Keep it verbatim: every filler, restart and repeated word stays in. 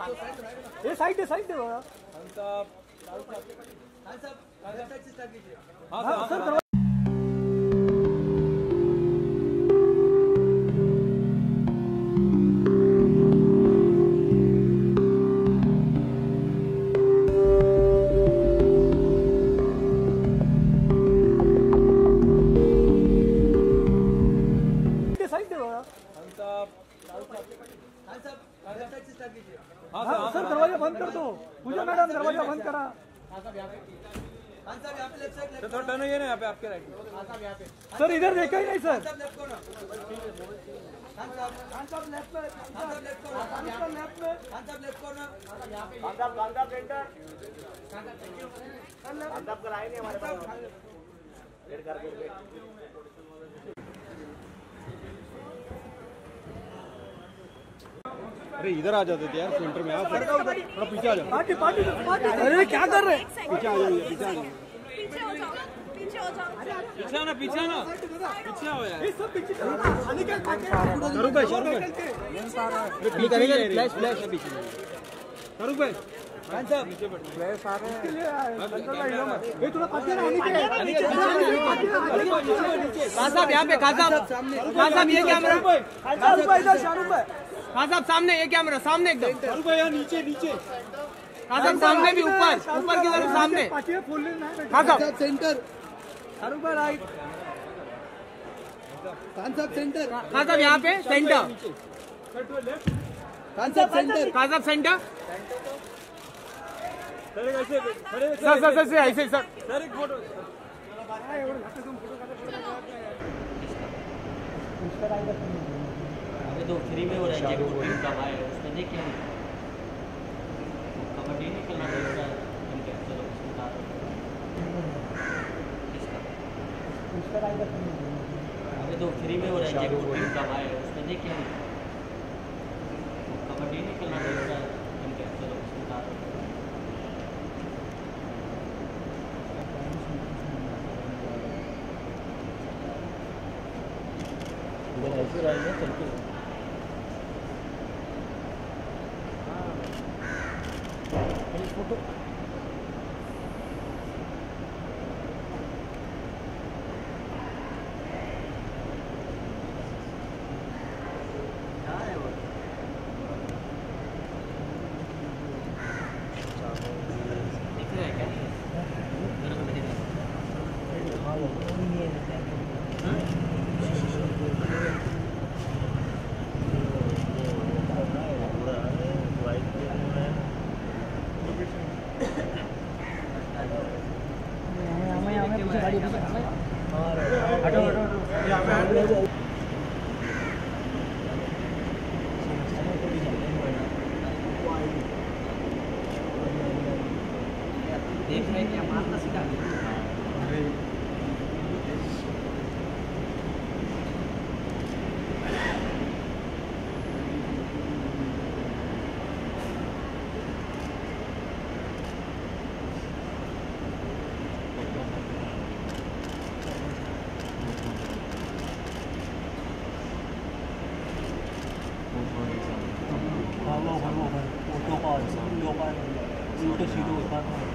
ये साइड है साइड है हाँ सर। हाँ सर दरवाजा बंद कर दो। पूजा मैडम दरवाजा बंद करा। तो थोड़ा टर्न होइए ना यहाँ पे आपके राइट में। सर इधर देखा ही नहीं सर। अरे इधर आ जाते थे यार सेंटर में। आप थोड़ा पीछे आ जाओ। पार्टी पार्टी अरे क्या कर रहे हैं? पीछे आ जाइए पीछे आ जाइए। पीछे हो जाओ पीछे हो जाओ पीछे आना पीछे आना पीछे आओ यार। ये सब पीछे शाहरुख भाई शाहरुख भाई फ्लैश फ्लैश पीछे शाहरुख भाई खान साहब फ्लैश आ रहे हैं। ये थोड़ा पीछे ना नीचे खान साहब यहाँ पे खान साहब खान साहब ये कैमरा शाहरुख भाई इधर शाहरुख भाई खान साहब सामने ये कैमरा सामने एकदम शाहरुख भाई यहाँ नीचे नीचे। खान साहब सामने भी ऊपर ऊपर की तरफ सामने खान साहब सेंटर शाहरुख भाई राइट खान साहब सेंटर खान साहब यहाँ पे सेंटर खान साहब सेंटर खान साहब सेंटर सर ऐसे खड़े सर सर सर ऐसे सर सर एक फोटो। अबे तो फ्री में हो रहा है जैकपॉट कब आए उसमें देख क्या कबड्डी नहीं खेलना था उसका चलो बता किसका अबे तो फ्री में हो रहा है जैकपॉट कब आए उसमें देख क्या कबड्डी नहीं खेलना था उसका चलो बता ऐसे रहेंगे चलते फोटो दिख रहा है क्या देख रहे क्या मारना सीधा 六八六八六八，一个西路八。